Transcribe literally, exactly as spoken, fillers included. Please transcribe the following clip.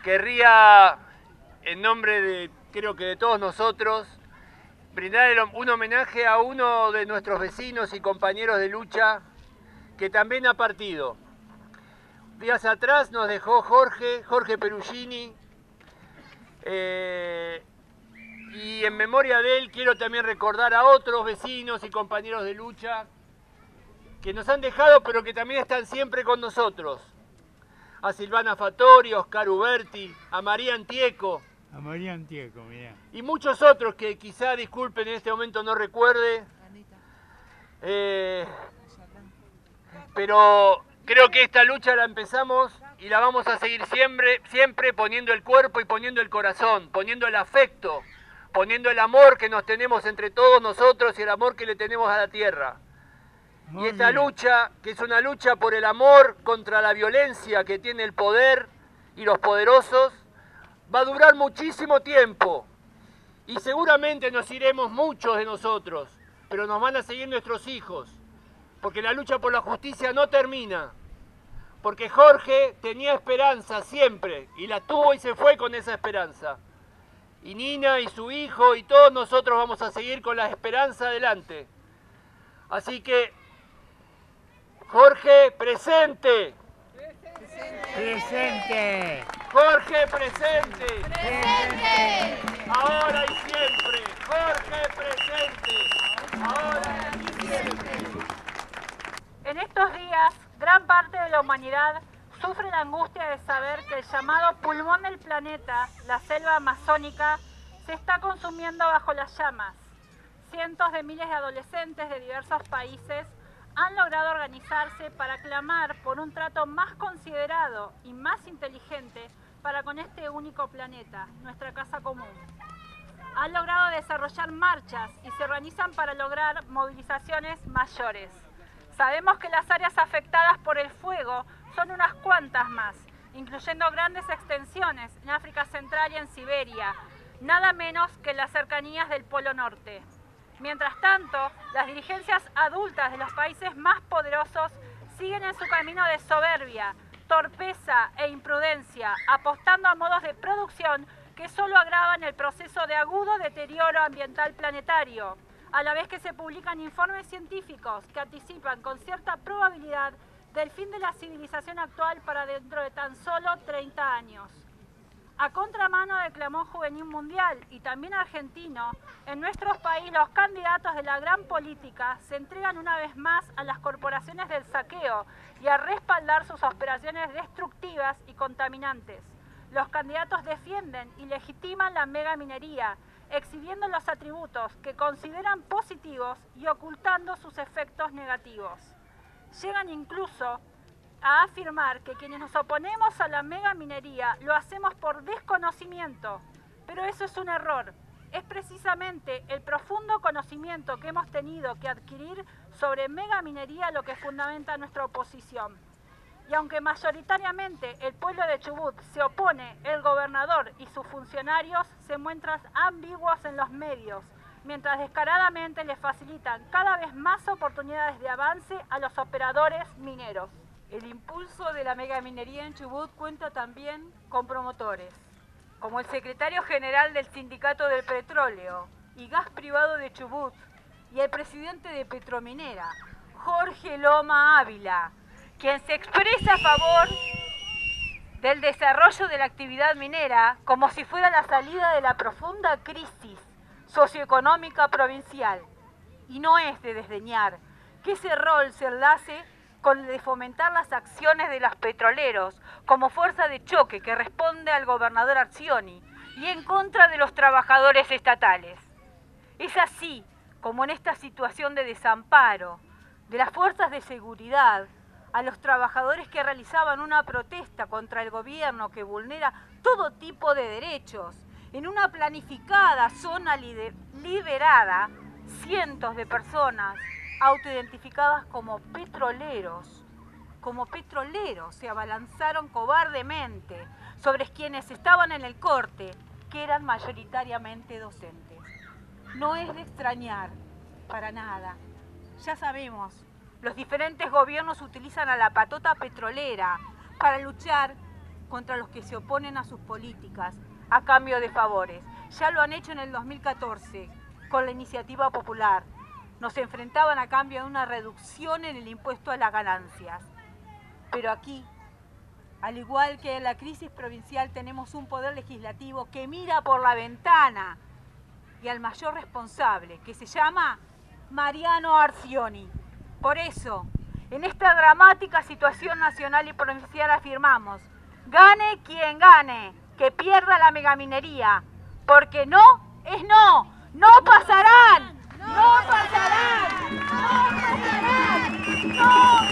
querría, en nombre de, creo que de todos nosotros, brindar un homenaje a uno de nuestros vecinos y compañeros de lucha que también ha partido. Días atrás nos dejó Jorge, Jorge Perugini, eh, y en memoria de él quiero también recordar a otros vecinos y compañeros de lucha que nos han dejado pero que también están siempre con nosotros. A Silvana Fattori, a Oscar Uberti, a María Antieco. A María Antieco, mirá. Y muchos otros que quizá, disculpen, en este momento no recuerde. Eh, pero creo que esta lucha la empezamos y la vamos a seguir siempre, siempre poniendo el cuerpo y poniendo el corazón, poniendo el afecto, poniendo el amor que nos tenemos entre todos nosotros y el amor que le tenemos a la tierra. Muy y esta bien. lucha, que es una lucha por el amor contra la violencia que tiene el poder y los poderosos, va a durar muchísimo tiempo. Y seguramente nos iremos muchos de nosotros, pero nos van a seguir nuestros hijos. Porque la lucha por la justicia no termina. Porque Jorge tenía esperanza siempre, y la tuvo y se fue con esa esperanza. Y Nina y su hijo y todos nosotros vamos a seguir con la esperanza adelante. Así que, Jorge, presente. Presente. Jorge, presente. ¡Presente! Ahora y siempre. Jorge, presente. Ahora y siempre. En estos días, gran parte de la humanidad sufre la angustia de saber que el llamado pulmón del planeta, la selva amazónica, se está consumiendo bajo las llamas. Cientos de miles de adolescentes de diversos países han logrado organizarse para clamar por un trato más considerado y más inteligente para con este único planeta, nuestra casa común. Han logrado desarrollar marchas y se organizan para lograr movilizaciones mayores. Sabemos que las áreas afectadas por el fuego son unas cuantas más, incluyendo grandes extensiones en África Central y en Siberia, nada menos que en las cercanías del Polo Norte. Mientras tanto, las dirigencias adultas de los países más poderosos siguen en su camino de soberbia, torpeza e imprudencia, apostando a modos de producción que solo agravan el proceso de agudo deterioro ambiental planetario, a la vez que se publican informes científicos que anticipan con cierta probabilidad del fin de la civilización actual para dentro de tan solo treinta años. A contramano del clamor juvenil mundial y también argentino, en nuestros países los candidatos de la gran política se entregan una vez más a las corporaciones del saqueo y a respaldar sus operaciones destructivas y contaminantes. Los candidatos defienden y legitiman la megaminería, exhibiendo los atributos que consideran positivos y ocultando sus efectos negativos. Llegan incluso a afirmar que quienes nos oponemos a la megaminería lo hacemos por desconocimiento, pero eso es un error. Es precisamente el profundo conocimiento que hemos tenido que adquirir sobre megaminería lo que fundamenta nuestra oposición. Y aunque mayoritariamente el pueblo de Chubut se opone, el gobernador y sus funcionarios se muestran ambiguos en los medios, mientras descaradamente les facilitan cada vez más oportunidades de avance a los operadores mineros. El impulso de la megaminería en Chubut cuenta también con promotores, como el secretario general del Sindicato del Petróleo y Gas Privado de Chubut y el presidente de Petrominera, Jorge Loma Ávila, quien se expresa a favor del desarrollo de la actividad minera como si fuera la salida de la profunda crisis socioeconómica provincial. Y no es de desdeñar que ese rol se enlace con el de fomentar las acciones de los petroleros como fuerza de choque que responde al gobernador Arcioni y en contra de los trabajadores estatales. Es así como en esta situación de desamparo de las fuerzas de seguridad a los trabajadores que realizaban una protesta contra el gobierno que vulnera todo tipo de derechos, en una planificada zona liberada, cientos de personas autoidentificadas como petroleros, como petroleros se abalanzaron cobardemente sobre quienes estaban en el corte, que eran mayoritariamente docentes. No es de extrañar, para nada. Ya sabemos, los diferentes gobiernos utilizan a la patota petrolera para luchar contra los que se oponen a sus políticas a cambio de favores. Ya lo han hecho en el dos mil catorce con la iniciativa popular. Nos enfrentaban a cambio de una reducción en el impuesto a las ganancias. Pero aquí, al igual que en la crisis provincial, tenemos un poder legislativo que mira por la ventana y al mayor responsable, que se llama Mariano Arcioni. Por eso, en esta dramática situación nacional y provincial afirmamos: gane quien gane, que pierda la megaminería, porque no es no, no pasarán, no pasarán, no pasarán, no.